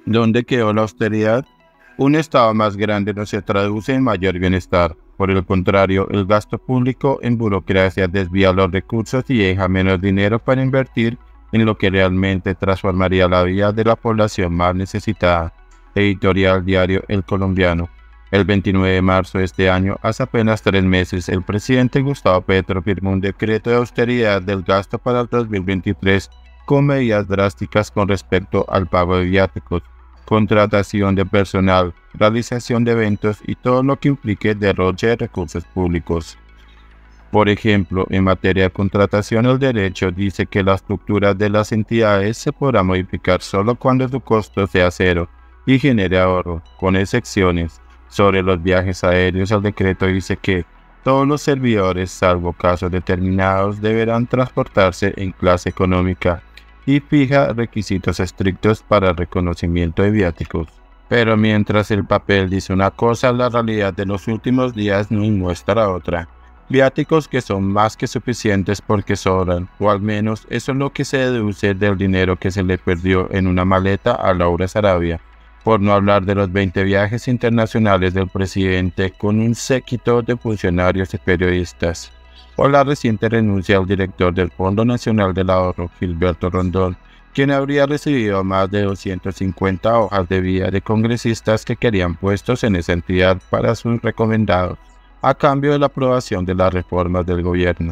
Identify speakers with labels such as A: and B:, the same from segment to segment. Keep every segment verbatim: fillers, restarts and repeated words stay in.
A: ¿Dónde quedó la austeridad? Un Estado más grande no se traduce en mayor bienestar. Por el contrario, el gasto público en burocracia desvía los recursos y deja menos dinero para invertir en lo que realmente transformaría la vida de la población más necesitada. Editorial Diario El Colombiano. El veintinueve de marzo de este año, hace apenas tres meses, el presidente Gustavo Petro firmó un decreto de austeridad del gasto para el dos mil veintitrés con medidas drásticas con respecto al pago de viáticos, contratación de personal, realización de eventos y todo lo que implique derroche de recursos públicos. Por ejemplo, en materia de contratación, el derecho dice que la estructura de las entidades se podrá modificar solo cuando su costo sea cero y genere ahorro, con excepciones. Sobre los viajes aéreos, el decreto dice que todos los servidores, salvo casos determinados, deberán transportarse en clase económica y fija requisitos estrictos para el reconocimiento de viáticos. Pero mientras el papel dice una cosa, la realidad de los últimos días nos muestra otra. Viáticos que son más que suficientes porque sobran, o al menos eso es lo que se deduce del dinero que se le perdió en una maleta a Laura Sarabia. Por no hablar de los veinte viajes internacionales del presidente con un séquito de funcionarios y periodistas, o la reciente renuncia al director del Fondo Nacional del Ahorro, Gilberto Rondón, quien habría recibido más de doscientas cincuenta hojas de vida de congresistas que querían puestos en esa entidad para sus recomendados, a cambio de la aprobación de las reformas del gobierno.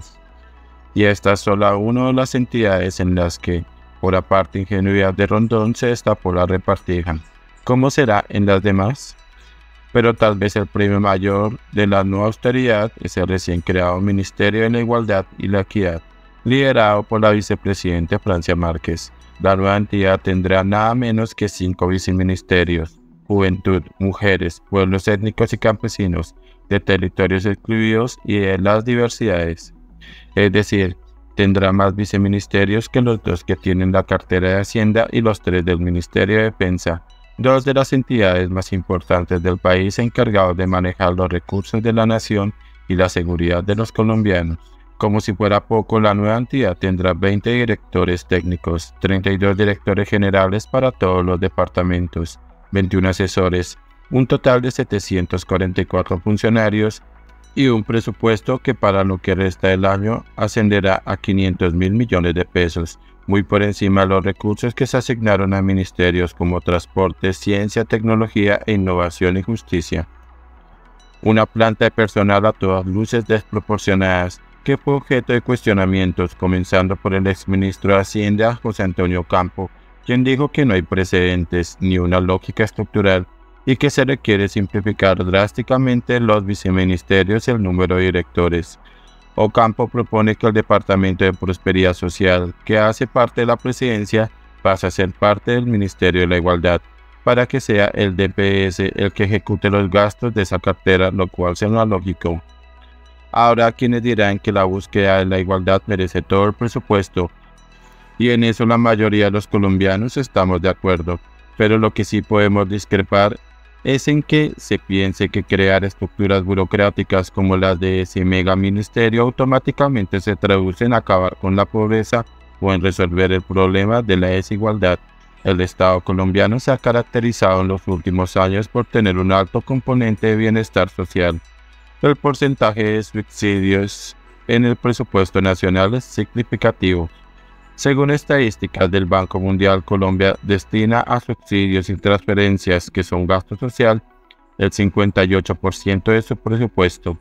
A: Y esta es solo una de las entidades en las que, por aparte ingenuidad de Rondón, se destapó la repartija. ¿Cómo será en las demás? Pero tal vez el premio mayor de la nueva austeridad es el recién creado Ministerio de la Igualdad y la Equidad, liderado por la vicepresidenta Francia Márquez. La nueva entidad tendrá nada menos que cinco viceministerios: Juventud, Mujeres, Pueblos Étnicos y Campesinos, de Territorios Excluidos y de las Diversidades. Es decir, tendrá más viceministerios que los dos que tienen la cartera de Hacienda y los tres del Ministerio de Defensa, dos de las entidades más importantes del país encargados de manejar los recursos de la nación y la seguridad de los colombianos. Como si fuera poco, la nueva entidad tendrá veinte directores técnicos, treinta y dos directores generales para todos los departamentos, veintiún asesores, un total de setecientos cuarenta y cuatro funcionarios y un presupuesto que para lo que resta del año ascenderá a quinientos mil millones de pesos, muy por encima de los recursos que se asignaron a ministerios como Transporte, Ciencia, Tecnología e Innovación y Justicia. Una planta de personal a todas luces desproporcionadas, que fue objeto de cuestionamientos, comenzando por el exministro de Hacienda, José Antonio Campo, quien dijo que no hay precedentes ni una lógica estructural y que se requiere simplificar drásticamente los viceministerios y el número de directores. Ocampo propone que el Departamento de Prosperidad Social, que hace parte de la presidencia, pase a ser parte del Ministerio de la Igualdad, para que sea el D P S el que ejecute los gastos de esa cartera, lo cual suena lógico. Habrá quienes dirán que la búsqueda de la igualdad merece todo el presupuesto, y en eso la mayoría de los colombianos estamos de acuerdo, pero lo que sí podemos discrepar es en que se piense que crear estructuras burocráticas como las de ese mega ministerio automáticamente se traduce en acabar con la pobreza o en resolver el problema de la desigualdad. El Estado colombiano se ha caracterizado en los últimos años por tener un alto componente de bienestar social. El porcentaje de subsidios en el presupuesto nacional es significativo. Según estadísticas del Banco Mundial, Colombia destina a subsidios y transferencias, que son gasto social, el cincuenta y ocho por ciento de su presupuesto.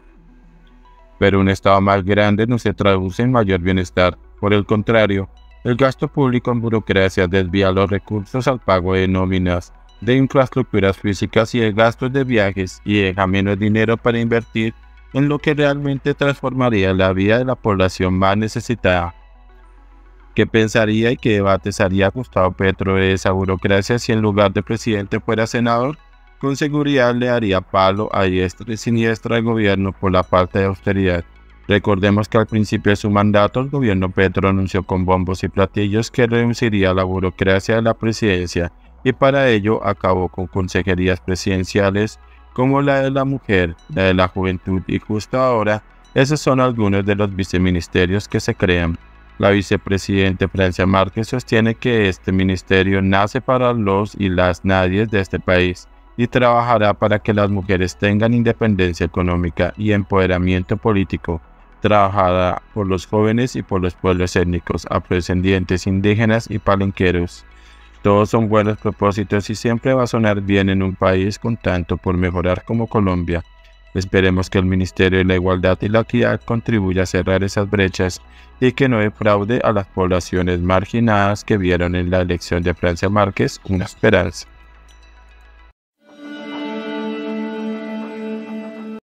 A: Pero un Estado más grande no se traduce en mayor bienestar. Por el contrario, el gasto público en burocracia desvía los recursos al pago de nóminas, de infraestructuras físicas y de gastos de viajes y deja menos dinero para invertir en lo que realmente transformaría la vida de la población más necesitada. ¿Qué pensaría y qué debates haría Gustavo Petro de esa burocracia si en lugar de presidente fuera senador? Con seguridad le daría palo a diestra y siniestra al gobierno por la falta de austeridad. Recordemos que al principio de su mandato el gobierno Petro anunció con bombos y platillos que reduciría la burocracia de la presidencia y para ello acabó con consejerías presidenciales como la de la mujer, la de la juventud y justo ahora esos son algunos de los viceministerios que se crean. La vicepresidenta Francia Márquez sostiene que este ministerio nace para los y las nadies de este país y trabajará para que las mujeres tengan independencia económica y empoderamiento político. Trabajará por los jóvenes y por los pueblos étnicos, afrodescendientes, indígenas y palenqueros. Todos son buenos propósitos y siempre va a sonar bien en un país con tanto por mejorar como Colombia. Esperemos que el Ministerio de la Igualdad y la Equidad contribuya a cerrar esas brechas y que no defraude a las poblaciones marginadas que vieron en la elección de Francia Márquez una esperanza.